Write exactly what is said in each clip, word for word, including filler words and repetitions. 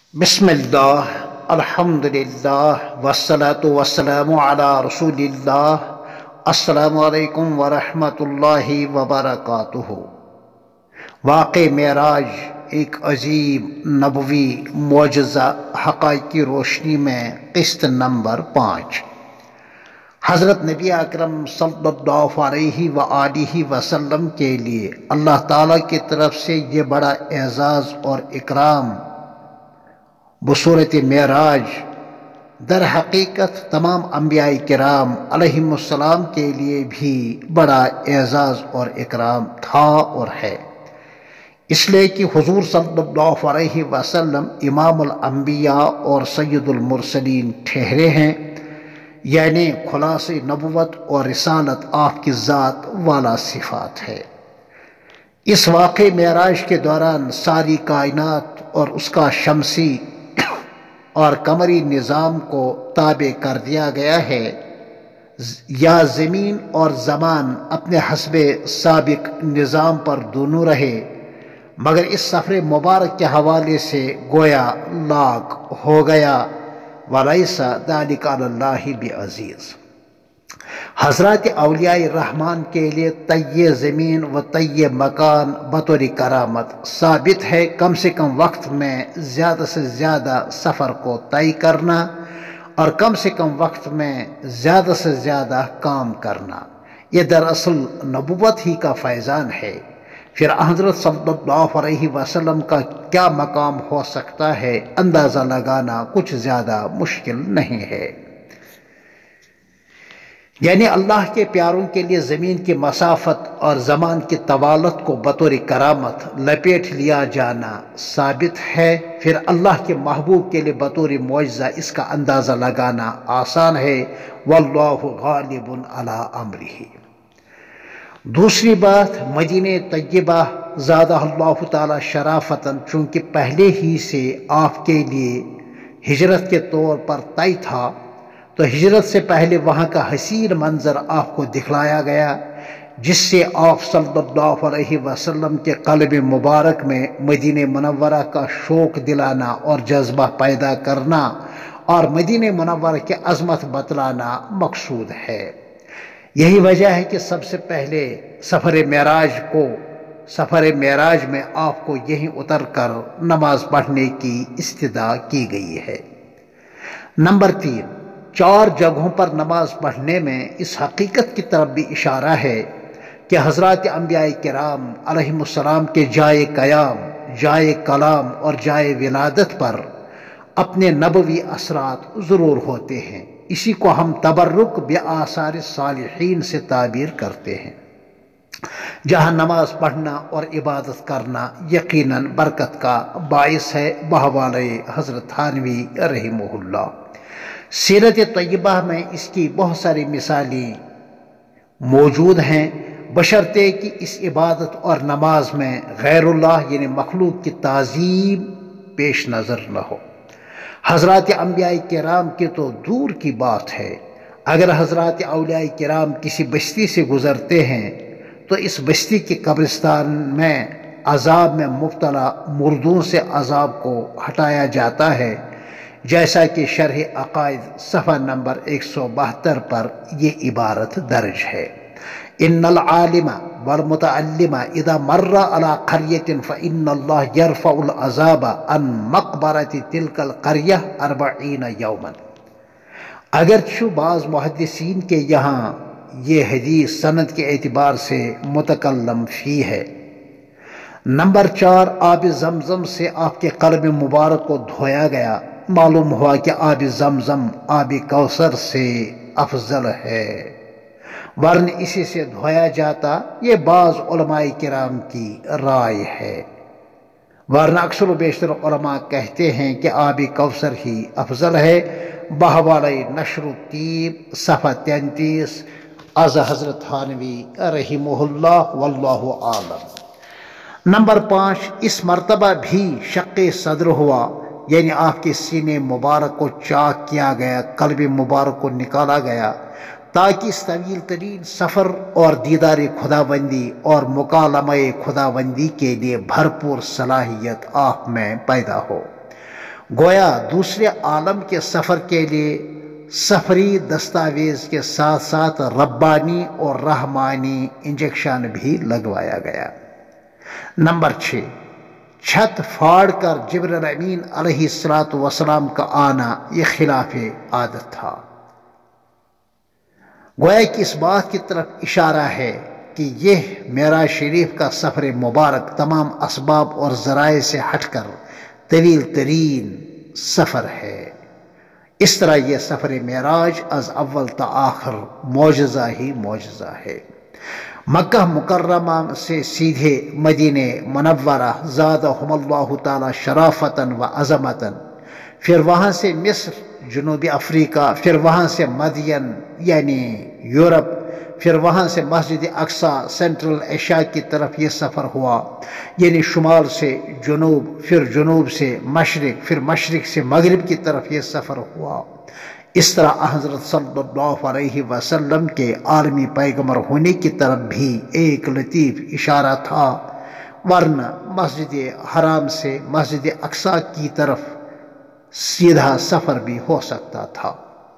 बिस्मिल्लाह अल्हम्दुलिल्लाह वस्सलातु वस्सलामु अला रसूलिल्लाह। अस्सलामु अलैकुम वरहमतुल्लाहि वबरकातुहु। वाक़े मेराज एक अजीब नबवी मोजज़ा हक़ाइक़ की रोशनी में क़िस्त नंबर पाँच। हज़रत नबी अकरम सल्लल्लाहु अलैहि व आलिहि वसल्लम के लिए अल्लाह ताला की तरफ से ये बड़ा एज़ाज़ और इकराम बसूरत मेराज दर हकीकत तमाम अम्बिया किराम अलैहिमुस्सलाम के लिए भी बड़ा एज़ाज़ और इकराम था और है, इसलिए कि हुज़ूर सल्लल्लाहु अलैहि वसल्लम इमामुल अम्बिया और सय्यदुल मुरसलीन ठहरे हैं, यानी खुलासे नबुवत और रिसालत आपकी ज़ात वाला सिफ़ात है। इस वाक़े मेराज के दौरान सारी कायनात और उसका शमसी और कमरी निज़ाम को ताबे कर दिया गया है, या ज़मीन और ज़मान अपने हस्बे साबिक निज़ाम पर दोनों रहे, मगर इस सफ़र मुबारक के हवाले से गोया लाग हो गया। वलैसा ज़ालिका अलल्लाहि बिअज़ीज़। हज़रात औलियाए रहमान के लिए तय्ये ज़मीन व तय्ये मकान बतौर करामत साबित है कम से कम वक्त में ज़्यादा से ज़्यादा सफ़र को तय करना और कम से कम वक्त में ज़्यादा से ज़्यादा काम करना। ये दरअसल नबुव्वत ही का फैज़ान है। फिर हज़रत सल्लल्लाहु अलैहि वसल्लम का क्या मकाम हो सकता है, अंदाज़ा लगाना कुछ ज़्यादा मुश्किल नहीं है। यानी अल्लाह के प्यारों के लिए ज़मीन की मसाफत और ज़मान की तवालत को बतौर करामत लपेट लिया जाना साबित है। फिर अल्लाह के महबूब के लिए बतौर मुअज्ज़ा इसका अंदाज़ा लगाना आसान है। वल्लाहु गालिबुन अला अम्रिही। दूसरी बात, मदीने तय्यबा ज़ादहल्लाहु ताला शराफतन चूँकि पहले ही से आपके लिए हिजरत के तौर पर तय था, तो हिजरत से पहले वहाँ का हसीन मंजर आपको दिखलाया गया, जिससे आप सल्लल्लाहु अलैहि वसल्लम के क़ल्ब मुबारक में मदीने मुनव्वरा का शौक़ दिलाना और जज्बा पैदा करना और मदीने मुनव्वरा की अज़मत बतलाना मकसूद है। यही वजह है कि सबसे पहले सफ़र मेराज को सफ़र मेराज में आपको यहीं उतर कर नमाज पढ़ने की इस्तिदा की गई है। नंबर तीन, चार जगहों पर नमाज पढ़ने में इस हकीकत की तरफ भी इशारा है कि हज़रात अम्बिया किराम अलैहिमुस्सलाम के जाए क़याम, जाए कलाम और जाए विलादत पर अपने नबवी असरात ज़रूर होते हैं। इसी को हम तबर्रुक बि आसार सालिहीन से ताबीर करते हैं, जहाँ नमाज पढ़ना और इबादत करना यकीनन बरकत का बाइस है। बहवाले हज़रत थानवी रहिमहुल्लाह। सीरत तय्यबा में इसकी बहुत सारी मिसालें मौजूद हैं, बशर्ते कि इस इबादत और नमाज में गैरुल्लाह यानी मखलूक की ताज़ीम पेश नज़र न हो। हज़रात अम्बिया किराम की तो दूर की बात है, अगर हज़रात औलिया किराम किसी बस्ती से गुज़रते हैं तो इस बस्ती के कब्रिस्तान में अज़ाब में मुब्तला मुर्दों से अज़ाब को हटाया जाता है, जैसा कि शरह अक़ाइद सफ़ा नंबर एक सौ बहत्तर पर ये इबारत दर्ज है। इन्नल आलिमा वल मुतअल्लिमा इदा मर्रा अला क़र्यतिन फ़इन्नल्लाह यरफ़उल अज़ाबा अन मक़बरति तिलकल क़र्यह अर्बईन यौमन। अगरचु बाज़ मुहद्दिसीन के यहाँ ये हदीस सनद के एतबार से मुतकल्लम फ़ी है। नंबर चार, आब ज़मज़म से आपके क़ल्ब मुबारक को धोया गया। मालूम हुआ कि आब ज़मज़म आब कौसर से अफजल है, वरन इसी से धोया जाता। ये बाज़ उलमाए किराम की राय है, वरन अक्सर बेशतर उलमा कहते हैं कि आब कौसर ही अफजल है। बहवाले नशर तीब सफ़ा तैंतीस अज़ हज़रत थानवी रहिमहुल्लाह। वल्लाहु आलम। नंबर पाँच, इस मरतबा भी शक़्क़े सद्र हुआ, यानी आपके सीने मुबारक को चाक किया गया, क़ल्ब मुबारक को निकाला गया, ताकि इस तवील तरीन सफ़र और दीदार खुदाबंदी और मुकालमे खुदाबंदी के लिए भरपूर सलाहियत आप में पैदा हो। گویا دوسرے عالم کے سفر کے لیے سفری دستاویز کے ساتھ ساتھ ربانی اور رحمانی انجیکشن بھی لگوایا گیا۔ نمبر چھ، چھت پھاڑ کر جبرائیل امین علیہ الصلوۃ والسلام کا آنا یہ خلاف عادت تھا۔ گویا کہ اس بات کی طرف اشارہ ہے کہ یہ معراج شریف کا سفر مبارک تمام اسباب اور ذرائع سے ہٹ کر طویل ترین سفر ہے۔ اس طرح یہ سفر معراج از اول تا آخر معجزہ ہی معجزہ ہے۔ مکہ مکرمہ سے سیدھے مدینہ منورہ زادہم اللہ تعالی شرافۃ و عظمۃ، پھر وہاں سے مصر جنوبی افریقہ، پھر وہاں سے مدین یعنی یورپ، پھر وہاں سے مسجد اقصیٰ سینٹرل ایشیا کی طرف یہ سفر ہوا، یعنی شمال سے جنوب، پھر جنوب سے مشرق، پھر مشرق سے مغرب کی طرف یہ سفر ہوا۔ اس طرح حضرت صلی اللہ علیہ وسلم کے عالمی پیغمبر ہونے کی طرف بھی ایک لطیف اشارہ تھا، ورنہ مسجد حرام سے مسجد اقصیٰ کی طرف سیدھا سفر بھی ہو سکتا تھا۔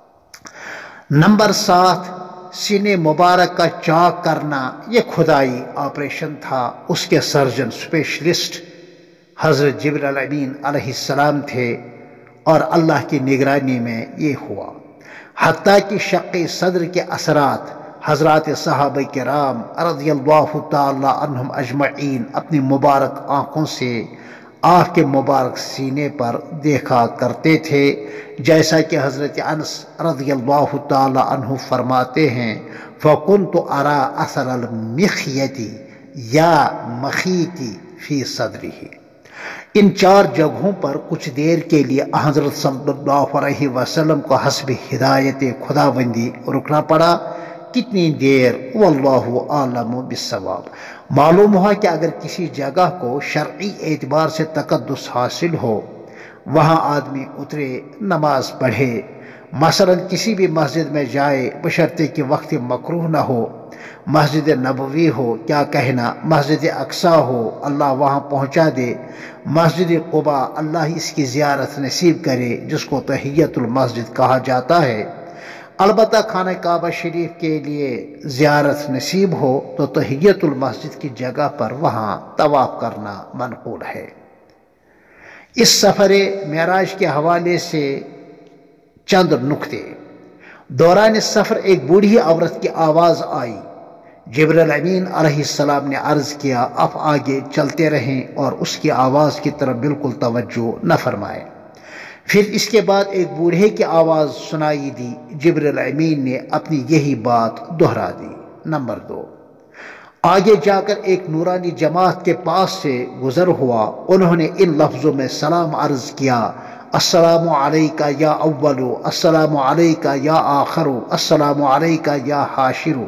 نمبر سات، سینے مبارک کا چاک کرنا یہ خدائی آپریشن تھا۔ اس کے سرجن اسپیشلسٹ حضرت جبرائیل امین علیہ السلام تھے اور اللہ کی نگرانی میں یہ ہوا۔ حتیٰ کہ شق صدر کے اثرات حضرات صحابہ کرام رضی اللہ تعالی عنہم اجمعین اپنی مبارک آنکھوں سے آپ کے مبارک سینے پر دیکھا کرتے تھے، جیسا کہ حضرت انس رضی اللہ تعالی عنہ فرماتے ہیں، فَكُنْتُ أَرَى أَثَرَ الْمِخْيَةِ یا مخیتی فی صدرہ۔ ان چار جگہوں پر کچھ دیر کے لیے حضرت صلی اللہ علیہ وسلم کو حسب ہدایت خداوندی رکنا پڑا۔ کتنی دیر؟ واللہ عالم بالصواب۔ معلوم ہوا کہ اگر کسی جگہ کو شرعی اعتبار سے تقدس حاصل ہو، وہاں آدمی اترے، نماز پڑھے، مثلا کسی بھی مسجد میں جائے، بشرطے کہ وقت مکروہ نہ ہو، مسجد نبوی ہو، کیا کہنا، مسجد اقصیٰ ہو، اللہ وہاں پہنچا دے، مسجد قباء اللہ اس کی زیارت نصیب کرے جس کو تحیۃ المسجد کہا جاتا ہے۔ البتہ خانہ کعبہ شریف کے لیے زیارت نصیب ہو تو تحیۃ المسجد کی جگہ پر وہاں طواف کرنا منقول ہے۔ اس سفر معراج کے حوالے سے چند نکتے۔ دوران سفر ایک بوڑھی عورت کی آواز آئی۔ جبرائیل امین علیہ السلام نے عرض کیا، آپ آگے چلتے رہیں اور اس کی آواز کی طرف بالکل توجہ نہ فرمائیں۔ پھر اس کے بعد ایک بوڑھے کی آواز سنائی دی۔ جبرائیل امین نے اپنی یہی بات دہرا دی۔ نمبر دو، آگے جا کر ایک نورانی جماعت کے پاس سے گزر ہوا، انہوں نے ان لفظوں میں سلام عرض کیا، السلام علیکہ یا اولو، السلام علیکہ یا آخرو، السلام علیکہ یا حاشرو۔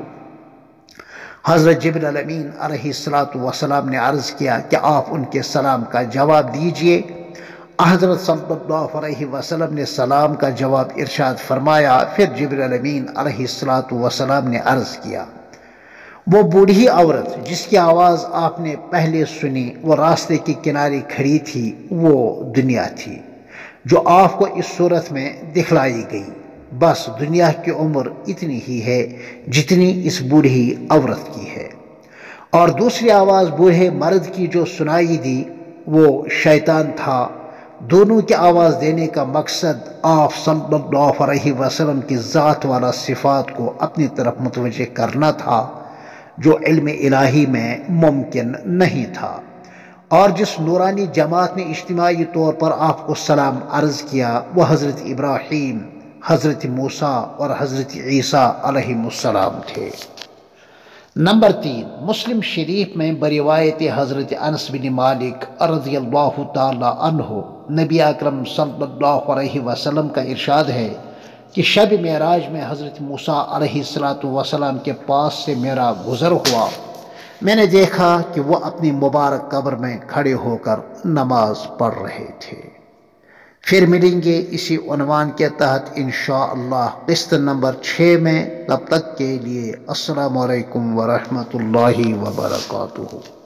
حضرت جبرائیل امین علیہ الصلوۃ والسلام نے عرض کیا کہ آپ ان کے سلام کا جواب دیجئے۔ حضرت صلی اللہ علیہ وسلم نے سلام کا جواب ارشاد فرمایا۔ پھر جبرائیل امین علیہ الصلوۃ والسلام نے عرض کیا، وہ بوڑھی عورت جس کی آواز آپ نے پہلے سنی وہ راستے کے کنارے کھڑی تھی، وہ دنیا تھی جو آپ کو اس صورت میں دکھلائی گئی۔ بس دنیا کی عمر اتنی ہی ہے جتنی اس بوڑھی عورت کی ہے۔ اور دوسری آواز بوڑھے مرد کی جو سنائی دی وہ شیطان تھا۔ دونوں کی آواز دینے کا مقصد آپ صلی اللہ علیہ وسلم کی ذات والا صفات کو اپنی طرف متوجہ کرنا تھا، جو علم الہی میں ممکن نہیں تھا۔ اور جس نورانی جماعت نے اجتماعی طور پر آپ کو سلام عرض کیا وہ حضرت ابراہیم، حضرت موسیٰ اور حضرت عیسیٰ علیہ السلام تھے۔ نمبر تین، مسلم شریف میں بروایت حضرت انس بن مالک رضی اللہ تعالی عنہ نبی اکرم صلی اللہ علیہ وسلم کا ارشاد ہے کہ شب معراج میں حضرت موسیٰ علیہ الصلوۃ والسلام کے پاس سے میرا گزر ہوا۔ میں نے دیکھا کہ وہ اپنی مبارک قبر میں کھڑے ہو کر نماز پڑھ رہے تھے۔ پھر ملیں گے اسی عنوان کے تحت انشاءاللہ قسط نمبر چھ میں۔ تب تک کے لیے السلام علیکم ورحمۃ اللہ وبرکاتہ۔